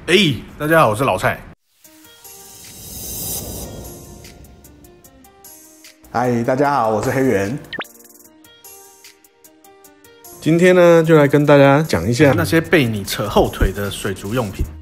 大家好，我是老蔡。 嗨，大家好，我是黑猿。 今天呢，就来跟大家讲一下那些被你扯后腿的水族用品。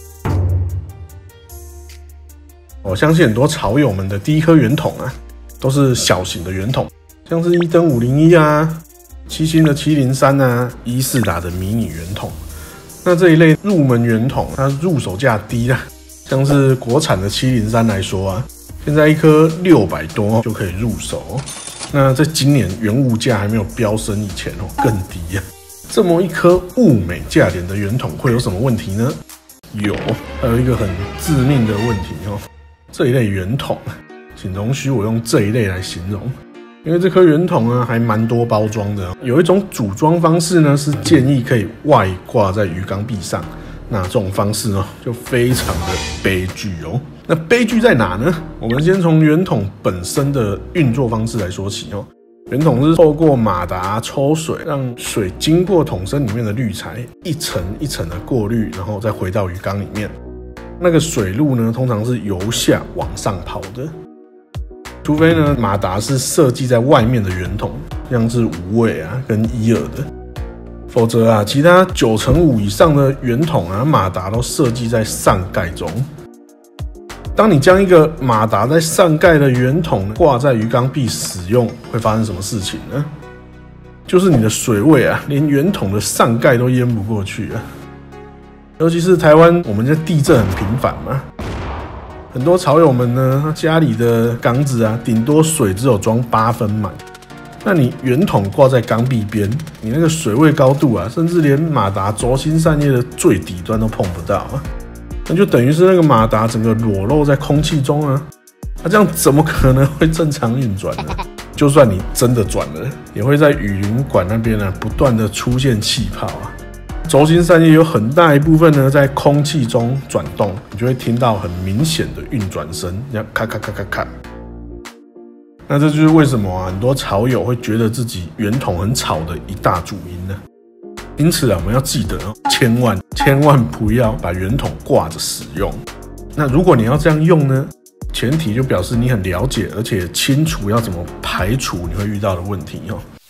我相信很多潮友们的第一颗圆筒啊，都是小型的圆筒，像是伊登501啊、七星的703啊、1·4打的迷你圆筒。那这一类入门圆筒，它入手价低啊，像是国产的703来说啊，现在一颗600多就可以入手。那在今年原物价还没有飙升以前更低啊。这么一颗物美价廉的圆筒会有什么问题呢？还有一个很致命的问题这一类圆筒，请容许我用这一类来形容。因为这颗圆筒呢还蛮多包装的，有一种组装方式呢是建议可以外挂在鱼缸壁上，那这种方式呢就非常的悲剧哦。那悲剧在哪呢？我们先从圆筒本身的运作方式来说起哦。圆筒是透过马达抽水，让水经过筒身里面的滤材一层一层的过滤，然后再回到鱼缸里面。那个水路呢通常是由下往上跑的。除非呢，马达是设计在外面的圆筒，像是无尾啊跟1·2的，否则啊，其他9×5以上的圆筒啊，马达都设计在上盖中。当你将一个马达在上盖的圆筒挂在鱼缸壁使用，会发生什么事情呢？就是你的水位啊，连圆筒的上盖都淹不过去啊。尤其是台湾，我们这地震很频繁嘛。很多潮友们呢，家里的缸子啊，顶多水只有装8分满。那你圆筒挂在缸壁边，你那个水位高度啊，甚至连马达轴心扇叶的最底端都碰不到啊。那就等于是那个马达整个裸露在空气中啊。那这样怎么可能会正常运转呢？就算你真的转了，也会在雨淋管那边啊，不断的出现气泡啊。轴心扇叶有很大一部分呢在空气中转动，你就会听到很明显的运转声，这样咔咔咔咔咔。那这就是为什么很多潮友会觉得自己圆筒很吵的一大主因呢。因此我们要记得，千万不要把圆筒挂着使用。那如果你要这样用呢，前提就表示你很了解，而且清楚要怎么排除你会遇到的问题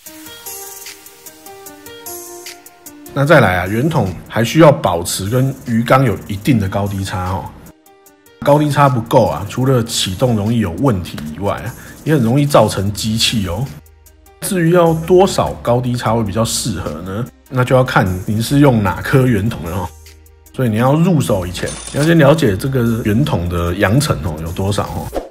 那再来啊，圆筒还需要保持跟鱼缸有一定的高低差高低差不够啊，除了启动容易有问题以外也很容易造成积气至于要多少高低差会比较适合呢？那就要看您是用哪颗圆筒了所以你要入手以前，你要先了解这个圆筒的扬尘有多少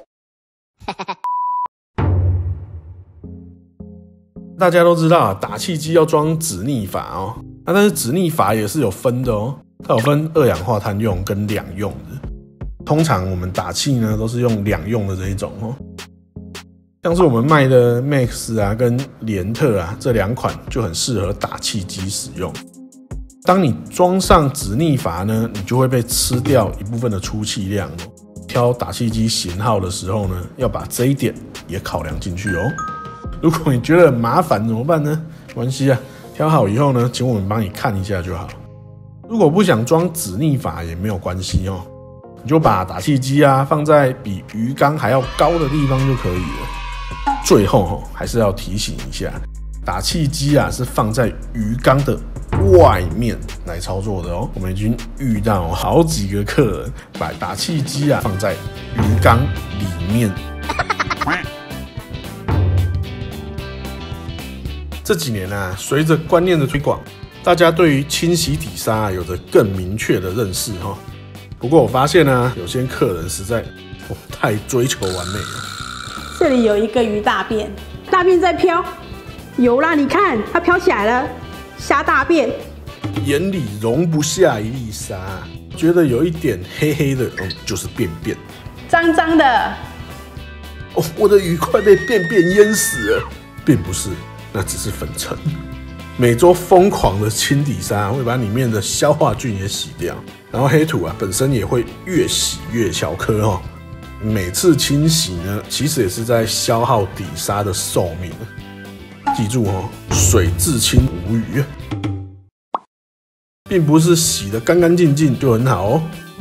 大家都知道打气机要装止逆阀但是止逆阀也是有分的它有分2氧化碳用跟2用的。通常我们打气呢都是用2用的这一种像是我们卖的 Max 啊跟联特啊这2款就很适合打气机使用。当你装上止逆阀呢，你就会被吃掉一部分的出气量挑打气机型号的时候呢，要把这一点也考量进去如果你觉得很麻烦怎么办呢？没关系挑好以后呢，请我们帮你看一下就好。如果不想装止逆阀也没有关系你就把打气机放在比鱼缸还要高的地方就可以了。最后还是要提醒一下，打气机是放在鱼缸的外面来操作的我们已经遇到好几个客人把打气机放在鱼缸里面。这几年随着观念的推广，大家对于清洗底沙有着更明确的认识不过我发现有些客人实在太追求完美了。 这里有一个鱼大便，大便在飘，有啦，你看它飘起来了，虾大便。 眼里容不下一粒沙，觉得有一点黑黑的就是便便， 脏脏的。 我的鱼快被便便淹死了，并不是。那只是粉尘，每周疯狂的清底沙会把里面的消化菌也洗掉，然后黑土本身也会越洗越小颗每次清洗呢，其实也是在消耗底沙的寿命。记住水至清无鱼，并不是洗得干干净净就很好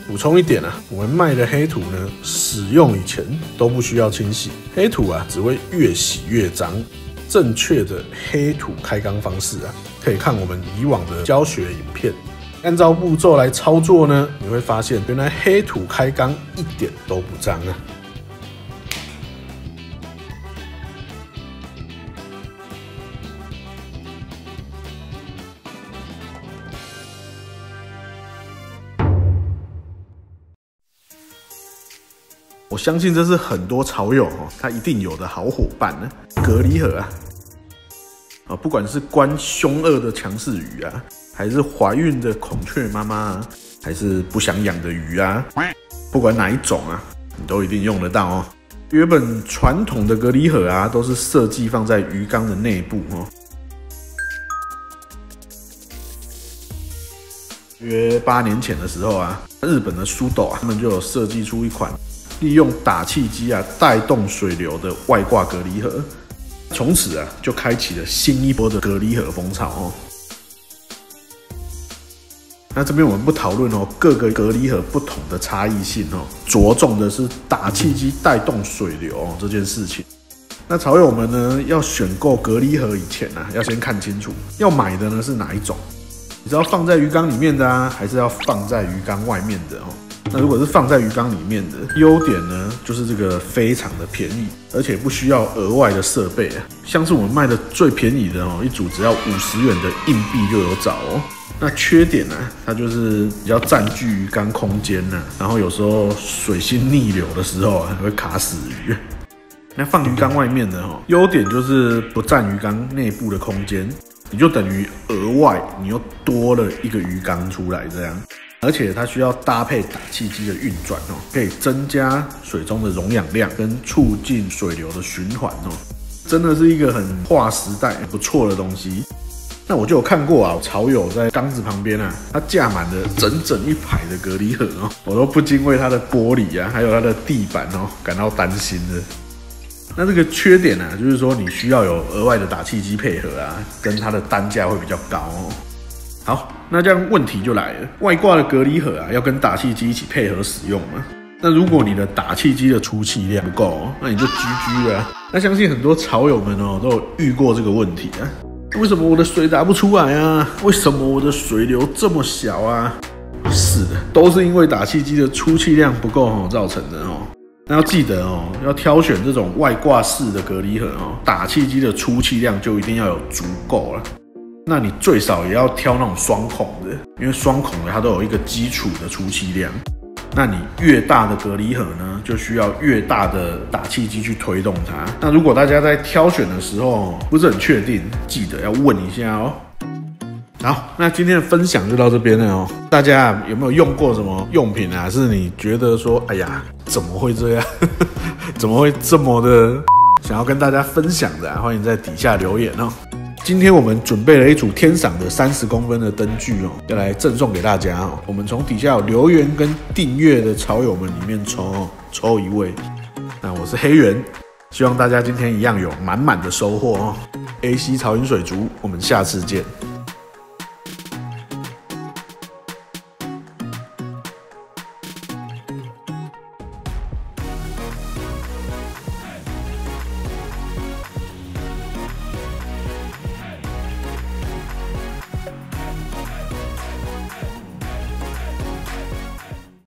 补充一点啊，我们卖的黑土呢，使用以前都不需要清洗，黑土啊只会越洗越脏。正确的黑土开缸方式啊，可以看我们以往的教学影片。按照步骤来操作呢，你会发现原来黑土开缸一点都不脏啊。我相信这是很多潮友他一定有的好伙伴呢，隔离盒啊，不管是关凶恶的强势鱼啊，还是怀孕的孔雀妈妈啊，还是不想养的鱼啊，不管哪一种啊，你都一定用得到哦。原本传统的隔离盒啊，都是设计放在鱼缸的内部哦。约8年前的时候啊，日本的苏斗啊，他们就有设计出一款利用打气机啊带动水流的外挂隔离盒，从此啊就开启了新一波的隔离盒风潮哦。那这边我们不讨论哦各个隔离盒不同的差异性哦，着重的是打气机带动水流哦这件事情。那潮友们呢，要选购隔离盒以前啊，要先看清楚要买的呢是哪一种，你是要放在鱼缸里面的啊，还是要放在鱼缸外面的哦？那如果是放在鱼缸里面的，优点呢就是这个非常的便宜，而且不需要额外的设备啊。像是我们卖的最便宜的哦，一组只要50元的硬币就有找哦。那缺点呢，它就是比较占据鱼缸空间呢，然后有时候水性逆流的时候啊，会卡死鱼。那放鱼缸外面的哦，优点就是不占鱼缸内部的空间，你就等于额外你又多了一个鱼缸出来这样。而且它需要搭配打气机的运转哦，可以增加水中的溶氧量跟促进水流的循环哦，真的是一个很划时代不错的东西。那我就有看过啊，潮友在缸子旁边啊，它架满了整整一排的隔离盒哦，我都不禁为它的玻璃啊，还有它的地板哦感到担心了。那这个缺点啊，就是说你需要有额外的打气机配合啊，跟它的单价会比较高哦。好，那这样问题就来了，外挂的隔离盒啊，要跟打气机一起配合使用嘛？那如果你的打气机的出气量不够，那你就 GG 了啊。那相信很多潮友们都有遇过这个问题啊，为什么我的水打不出来啊？为什么我的水流这么小啊？是的，都是因为打气机的出气量不够造成的哦。那要记得要挑选这种外挂式的隔离盒打气机的出气量就一定要有足够了。那你最少也要挑那种双孔的，因为双孔的它都有一个基础的出气量。那你越大的隔离盒呢，就需要越大的打气机去推动它。那如果大家在挑选的时候不是很确定，记得要问一下哦。好，那今天的分享就到这边了哦。大家有没有用过什么用品啊？是你觉得说，哎呀，怎么会这样？怎么会这么的想要跟大家分享的啊？欢迎在底下留言哦。今天我们准备了一组天赏的30公分的灯具哦，要来赠送给大家哦。我们从底下有留言跟订阅的潮友们里面抽一位。那我是黑猿，希望大家今天一样有满满的收获哦。AC 潮饮水族，我们下次见。